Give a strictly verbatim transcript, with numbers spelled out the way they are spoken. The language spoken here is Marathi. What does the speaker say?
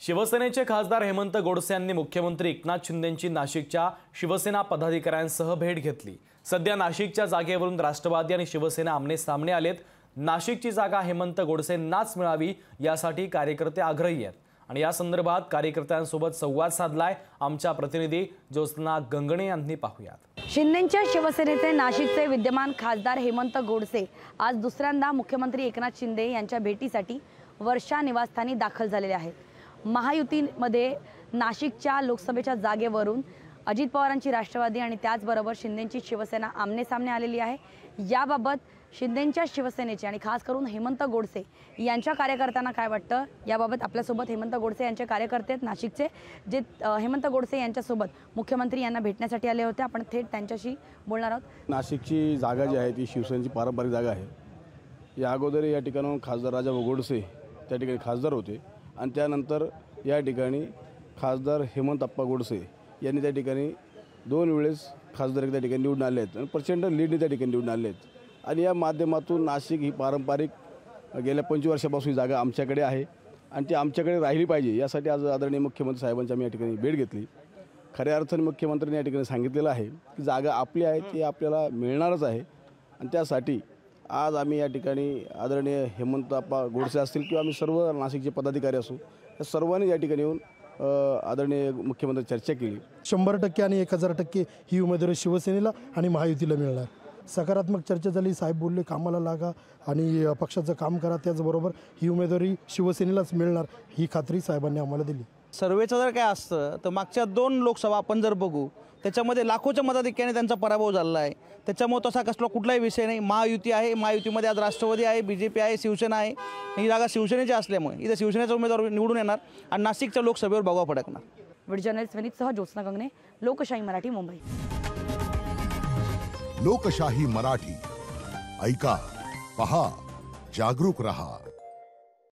शिवसेनेचे खासदार हेमंत गोडसे यांनी मुख्यमंत्री एकनाथ शिंदेंची नाशिकच्या शिवसेना पदाधिकाऱ्यांसह भेट घेतली। सध्या नाशिकच्या जागेवरून राष्ट्रवादी आणि शिवसेना आमने सामने आलेत। नाशिकची जागा हेमंत गोडसेंनाच मिळावी यासाठी कार्यकर्ते आग्रही आहेत आणि या संदर्भात कार्यकर्त्यांसोबत संवाद साधलाय आमच्या प्रतिनिधी ज्योत्स्ना गंगणे यांनी। पाहूयात। शिंदेंच्या शिवसेनेचे नाशिकचे विद्यमान खासदार हेमंत गोडसे आज दुसऱ्यांदा मुख्यमंत्री एकनाथ शिंदे यांच्या भेटीसाठी वर्षा निवासस्थानी दाखल झालेले आहेत। महायुतीमध्ये नाशिकच्या लोकसभेच्या जागेवरून अजित पवारांची राष्ट्रवादी आणि त्याचबरोबर शिंदेंची शिवसेना आमने सामने आलेली आहे। याबाबत शिंदेंच्या शिवसेनेचे आणि खास करून हेमंत गोडसे यांच्या कार्यकर्त्यांना काय वाटतं याबाबत आपल्यासोबत हेमंत गोडसे यांचे कार्यकर्ते आहेत नाशिकचे, जे हेमंत गोडसे यांच्यासोबत मुख्यमंत्री यांना भेटण्यासाठी आले होते। आपण थेट त्यांच्याशी बोलणार आहोत। नाशिकची जागा जी आहे ती शिवसेनेची पारंपरिक जागा आहे। या अगोदर या ठिकाणी खासदार राजा गोडसे त्या ठिकाणी खासदार होते आणि त्यानंतर या ठिकाणी खासदार हेमंत अप्पा गोडसे यांनी त्या ठिकाणी दोन वेळेस खासदार त्या ठिकाणी निवडून आले आहेत आणि प्रचंड लीडने त्या ठिकाणी निवडून आले आहेत। आणि या माध्यमातून नाशिक ही पारंपरिक गेल्या पंचवीस वर्षापासून ही जागा आमच्याकडे आहे आणि ती आमच्याकडे राहिली पाहिजे यासाठी आज आदरणीय मुख्यमंत्री साहेबांची आम्ही या ठिकाणी भेट घेतली। खऱ्या अर्थाने मुख्यमंत्र्यांनी या ठिकाणी सांगितलेलं आहे की जागा आपली आहे ती आपल्याला मिळणारच आहे आणि त्यासाठी आज आम्ही या ठिकाणी आदरणीय हेमंत अप्पा गोडसे असतील किंवा आम्ही सर्व नाशिकचे पदाधिकारी असू या सर्वांनी या ठिकाणी येऊन आदरणीय मुख्यमंत्री चर्चा केली। शंभर टक्के आणि एक हजार टक्के ही उमेदवारी शिवसेनेला आणि महायुतीला मिळणार। सकारात्मक चर्चा झाली। साहेब बोलले कामाला लागा आणि पक्षाचं काम करा, त्याचबरोबर ही उमेदवारी शिवसेनेलाच मिळणार ही खात्री साहेबांनी आम्हाला दिली। सर्वेचं जर काय असतं तर मागच्या दोन लोकसभा आपण जर बघू त्याच्यामध्ये लाखोच्या मताधिक्याने त्यांचा पराभव झाला आहे। त्याच्यामुळे तसा कसला कुठलाही विषय नाही। महायुती आहे, महायुतीमध्ये आज राष्ट्रवादी आहे, बीजेपी आहे, शिवसेना आहे। ही जागा शिवसेनेची असल्यामुळे इथे शिवसेनेचा उमेदवार निवडून येणार आणि नाशिकच्या लोकसभेवर भगवा फडकणार। व्हिडिओ जर्नलिस्ट विनीतसह ज्योत्स्ना गंगणे, लोकशाही मराठी, मुंबई। लोकशाही मराठी ऐका, पहा, जागरूक रहा।